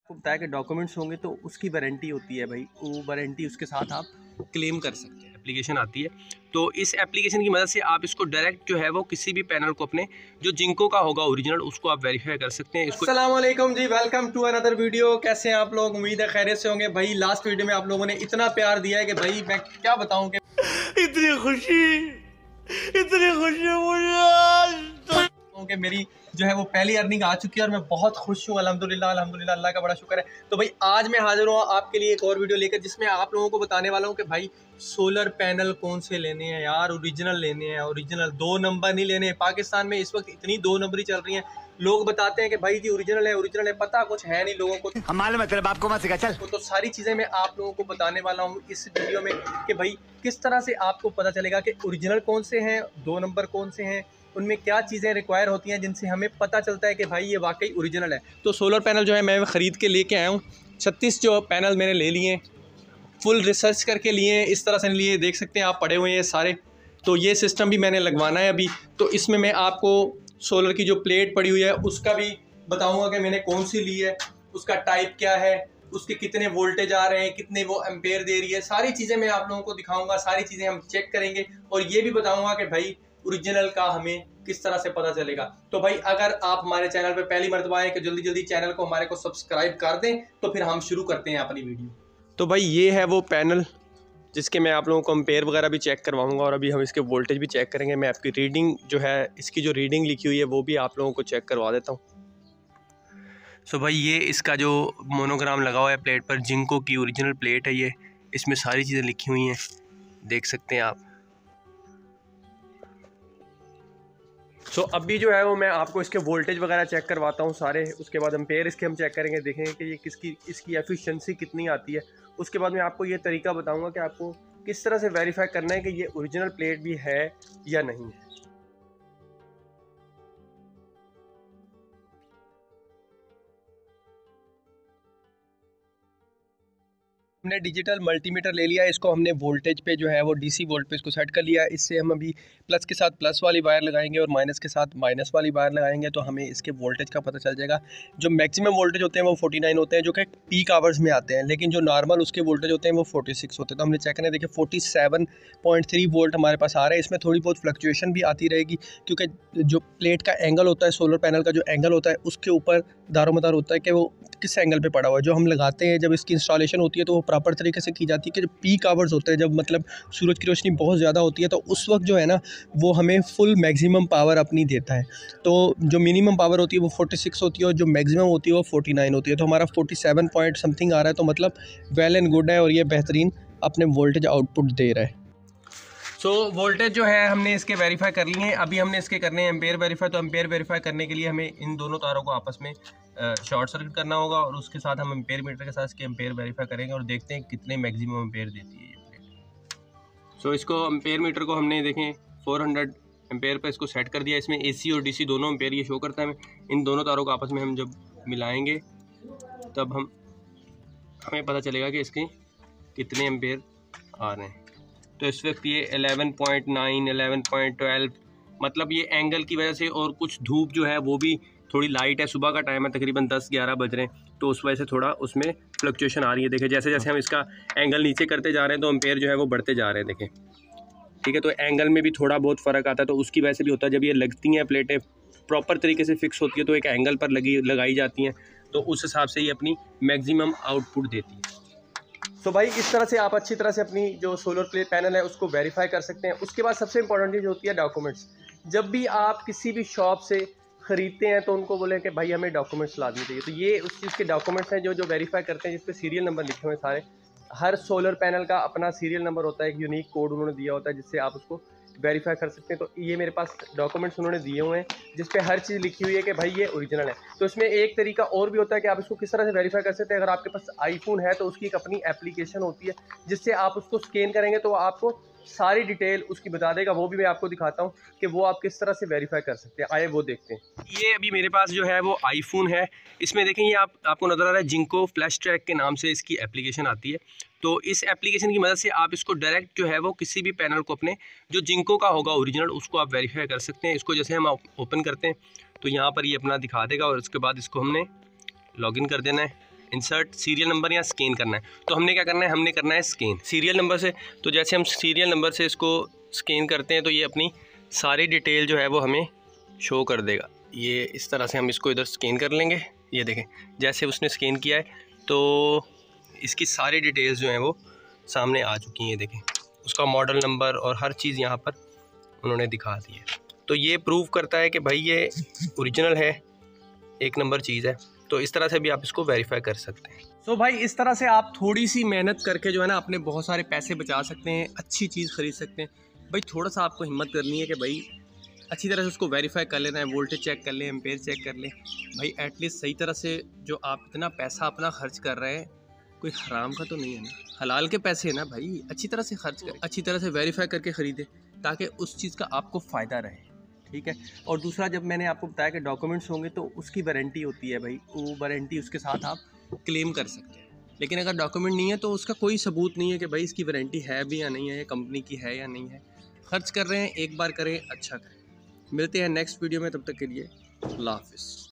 आपको बताया कि डॉक्यूमेंट्स होंगे तो उसकी वारंटी होती है भाई, वो वारंटी उसके साथ आप क्लेम कर सकते हैं। एप्लीकेशन आती है, तो इस एप्लीकेशन की मदद से आप इसको डायरेक्ट जो है वो किसी भी पैनल को अपने जो जिंको का होगा ओरिजिनल उसको आप वेरीफाई कर सकते हैं। अस्सलाम वालेकुम जी, वेलकम टू अनदर वीडियो। कैसे हैं आप लोग? उम्मीद है खैरियत से होंगे। भाई लास्ट वीडियो में आप लोगों ने इतना प्यार दिया है कि भाई मैं क्या बताऊं कि इतनी खुशी मुझे कि मेरी जो है वो पहली अर्निंग आ चुकी है और मैं बहुत खुश हूँ। अल्हम्दुलिल्लाह अल्हम्दुलिल्लाह, अल्लाह का बड़ा शुक्र है। तो भाई आज मैं हाजिर हूँ आपके लिए एक और वीडियो लेकर, जिसमें आप लोगों को बताने वाला हूँ कि भाई सोलर पैनल कौन से लेने हैं यार। ओरिजिनल लेने हैं, ओरिजिनल, 2 नंबर नहीं लेने हैं। पाकिस्तान में इस वक्त इतनी 2 नंबरी चल रही हैं। लोग बताते हैं कि भाई जी ओरिजिनल है, पता कुछ है नहीं लोगों को। हमारे मतलब आपको मत सिखा चल। तो सारी चीज़ें मैं आप लोगों को बताने वाला हूँ इस वीडियो में कि भाई किस तरह से आपको पता चलेगा कि ओरिजिनल कौन से हैं, 2 नंबर कौन से हैं, उनमें क्या चीज़ें रिक्वायर होती हैं जिनसे हमें पता चलता है कि भाई ये वाकई ओरिजिनल है। तो सोलर पैनल जो है मैं ख़रीद के लेके आया हूँ। 36 जो पैनल मैंने ले लिए, फुल रिसर्च करके लिए, इस तरह से लिए, देख सकते हैं आप पड़े हुए हैं सारे। तो ये सिस्टम भी मैंने लगवाना है अभी। तो इसमें मैं आपको सोलर की जो प्लेट पड़ी हुई है उसका भी बताऊँगा कि मैंने कौन सी ली है, उसका टाइप क्या है, उसके कितने वोल्टेज आ रहे हैं, कितने वो एम्पेयर दे रही है, सारी चीज़ें मैं आप लोगों को दिखाऊंगा। सारी चीज़ें हम चेक करेंगे और ये भी बताऊंगा कि भाई ओरिजिनल का हमें किस तरह से पता चलेगा। तो भाई अगर आप हमारे चैनल पे पहली मर्तबा आए कि जल्दी जल्दी चैनल को हमारे को सब्सक्राइब कर दें। तो फिर हम शुरू करते हैं अपनी वीडियो। तो भाई ये है वो पैनल जिसके मैं आप लोगों को एम्पेयर वगैरह भी चेक करवाऊंगा और अभी हम इसके वोल्टेज भी चेक करेंगे। मैं आपकी रीडिंग जो है, इसकी जो रीडिंग लिखी हुई है वो भी आप लोगों को चेक करवा देता हूँ। सो भाई ये इसका जो मोनोग्राम लगा हुआ है प्लेट पर, जिंको की ओरिजिनल प्लेट है ये। इसमें सारी चीज़ें लिखी हुई हैं, देख सकते हैं आप। सो अभी जो है वो मैं आपको इसके वोल्टेज वगैरह चेक करवाता हूँ सारे। उसके बाद एम्पेयर इसके हम चेक करेंगे, देखेंगे कि ये इसकी एफिशिएंसी कितनी आती है। उसके बाद मैं आपको ये तरीका बताऊँगा कि आपको किस तरह से वेरीफाई करना है कि ये ओरिजिनल प्लेट भी है या नहीं है। हमने डिजिटल मल्टीमीटर ले लिया है, इसको हमने वोल्टेज पे जो है वो डीसी वोल्ट पे इसको सेट कर लिया है। इससे हम अभी प्लस के साथ प्लस वाली वायर लगाएंगे और माइनस के साथ माइनस वाली वायर लगाएंगे तो हमें इसके वोल्टेज का पता चल जाएगा। जो मैक्सिमम वोल्टेज होते हैं वो 49 होते हैं, जो कि पीक आवर्स में आते हैं, लेकिन जो नॉर्मल उसके वोल्टेज होते हैं वो 46 होते हैं। तो हमने चेक करना है, देखिए 47.3 वोल्ट हमारे पास आ रहा है। इसमें थोड़ी बहुत फ्लक्चुएशन भी आती रहेगी क्योंकि जो प्लेट का एंगल होता है, सोलर पैनल का जो एंगल होता है उसके ऊपर दारोमदार होता है कि वो किस एंगल पे पड़ा हुआ है। जो हम लगाते हैं जब इसकी इंस्टॉलेशन होती है तो वो प्रॉपर तरीके से की जाती है कि जो पीक आवर्स होते हैं, जब मतलब सूरज की रोशनी बहुत ज़्यादा होती है, तो उस वक्त जो है ना वो हमें फुल मैक्सिमम पावर अपनी देता है। तो जो मिनिमम पावर होती है वो 46 होती है और जो मैक्सिमम होती है वो 49 होती है। तो हमारा 47 पॉइंट समथिंग आ रहा है, तो मतलब वेल एंड गुड है और ये बेहतरीन अपने वोल्टेज आउटपुट दे रहा है। सो वोल्टेज जो है हमने इसके वेरीफाई कर लिए हैं। अभी हमने इसके करने हैं एम्पेयर वेरीफाई। तो एम्पेयर वेरीफाई करने के लिए हमें इन दोनों तारों को आपस में शॉर्ट सर्किट करना होगा और उसके साथ हम एम्पेयर मीटर के साथ इसके एम्पेयर वेरीफाई करेंगे और देखते हैं कितने मैक्सिमम एम्पेयर देती है ये प्लेट। सो इसको एम्पेयर मीटर को हमने देखें 400 एम्पेयर पर इसको सेट कर दिया। इसमें AC और DC दोनों एम्पेयर ये शो करता है। इन दोनों तारों को आपस में हम जब मिलाएँगे तब हमें पता चलेगा कि इसके कितने एम्पेयर आ रहे हैं। तो इस वक्त ये 11.9, 11.12, मतलब ये एंगल की वजह से और कुछ धूप जो है वो भी थोड़ी लाइट है, सुबह का टाइम है, तकरीबन 10-11 बज रहे हैं, तो उस वजह से थोड़ा उसमें फ्लक्चुएशन आ रही है। देखिए जैसे जैसे हम इसका एंगल नीचे करते जा रहे हैं तो एम्पेयर जो है वो बढ़ते जा रहे हैं, देखें, ठीक है। तो एंगल में भी थोड़ा बहुत फ़र्क आता है, तो उसकी वजह से भी होता है। जब ये लगती हैं प्लेटें प्रॉपर तरीके से फिक्स होती है तो एक एंगल पर लगाई जाती हैं, तो उस हिसाब से ये अपनी मैक्सिमम आउटपुट देती है। तो भाई इस तरह से आप अच्छी तरह से अपनी जो सोलर प्लेट पैनल है उसको वेरीफाई कर सकते हैं। उसके बाद सबसे इंपॉर्टेंट चीज़ होती है डॉक्यूमेंट्स। जब भी आप किसी भी शॉप से ख़रीदते हैं तो उनको बोलें कि भाई हमें डॉक्यूमेंट्स लाजमी चाहिए। तो ये उस चीज़ के डॉक्यूमेंट्स हैं जो वेरीफाई करते हैं, जिस पे सीरियल नंबर लिखे हुए हैं सारे। हर सोलर पैनल का अपना सीरियल नंबर होता है, एक यूनिक कोड उन्होंने दिया होता है जिससे आप उसको वेरीफाई कर सकते हैं। तो ये मेरे पास डॉक्यूमेंट्स उन्होंने दिए हुए हैं जिस पे हर चीज़ लिखी हुई है कि भाई ये ओरिजिनल है। तो इसमें एक तरीका और भी होता है कि आप इसको किस तरह से वेरीफाई कर सकते हैं। अगर आपके पास आईफोन है तो उसकी एक अपनी एप्लीकेशन होती है जिससे आप उसको स्कैन करेंगे तो आपको सारी डिटेल उसकी बता देगा। वो भी मैं आपको दिखाता हूँ कि वो आप किस तरह से वेरीफाई कर सकते हैं। आइए वो देखते हैं। ये अभी मेरे पास जो है वो आईफोन है। इसमें देखें ये आपको नज़र आ रहा है जिंको फ्लैश ट्रैक के नाम से इसकी एप्लीकेशन आती है। तो इस एप्लीकेशन की मदद से आप इसको डायरेक्ट जो है वो किसी भी पैनल को अपने जो जिंको का होगा ओरिजिनल उसको आप वेरीफाई कर सकते हैं। इसको जैसे हम ओपन करते हैं तो यहाँ पर ये अपना दिखा देगा और उसके बाद इसको हमने लॉगिन कर देना है। इंसर्ट सीरियल नंबर या स्कैन करना है। तो हमने क्या करना है, हमने करना है स्कैन सीरियल नंबर से। तो जैसे हम सीरियल नंबर से इसको स्कैन करते हैं तो ये अपनी सारी डिटेल जो है वो हमें शो कर देगा। ये इस तरह से हम इसको इधर स्कैन कर लेंगे। ये देखें, जैसे उसने स्कैन किया है तो इसकी सारी डिटेल्स जो हैं वो सामने आ चुकी हैं। ये देखें, उसका मॉडल नंबर और हर चीज़ यहाँ पर उन्होंने दिखा दी है। तो ये प्रूव करता है कि भाई ये ओरिजिनल है, एक नंबर चीज़ है। तो इस तरह से भी आप इसको वेरीफाई कर सकते हैं। तो भाई इस तरह से आप थोड़ी सी मेहनत करके जो है ना अपने बहुत सारे पैसे बचा सकते हैं, अच्छी चीज़ ख़रीद सकते हैं। भाई थोड़ा सा आपको हिम्मत करनी है कि भाई अच्छी तरह से उसको वेरीफाई कर लेना है, वोल्टेज चेक कर लें, एम्पेयर चेक कर लें। भाई एटलीस्ट सही तरह से जो आप इतना पैसा अपना खर्च कर रहे हैं कोई हराम का तो नहीं है ना, हलाल के पैसे है ना भाई। अच्छी तरह से खर्च करें, अच्छी तरह से वेरीफाई करके ख़रीदें ताकि उस चीज़ का आपको फ़ायदा रहे, ठीक है। और दूसरा, जब मैंने आपको बताया कि डॉक्यूमेंट्स होंगे तो उसकी वारंटी होती है भाई, वो वारंटी उसके साथ आप क्लेम कर सकते हैं। लेकिन अगर डॉक्यूमेंट नहीं है तो उसका कोई सबूत नहीं है कि भाई इसकी वारंटी है भी या नहीं है, कंपनी की है या नहीं है। खर्च कर रहे हैं, एक बार करें, अच्छा करें। मिलते हैं नेक्स्ट वीडियो में, तब तक के लिए अल्लाह हाफ़िज़।